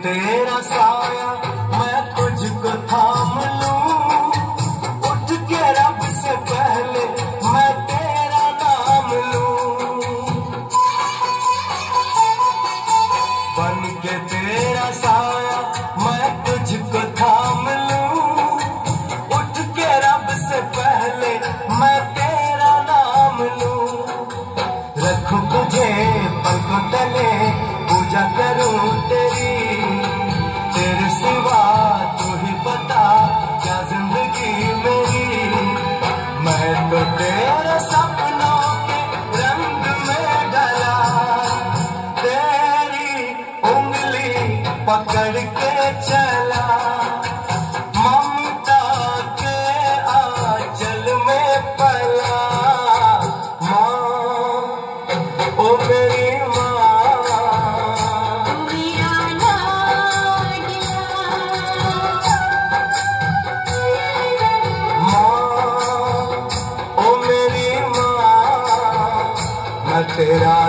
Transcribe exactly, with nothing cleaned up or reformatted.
तेरा साया मैं तुझको थाम लूं, उठ के रब से पहले मैं तेरा नाम लूं। बन के तेरा साया मैं तुझको थाम लूं, उठ के रब से पहले मैं तेरा नाम लूं। रखूं तुझे पलकों तले, पूजा करूं तेरी, तेरे सिवा तू ही बता क्या जिंदगी मेरी। मैं तो तेरे सपनों के रंग में ढला, तेरी उंगली पकड़ के चला, ममता के आंचल में पला। माँ ओ मेरी तेरा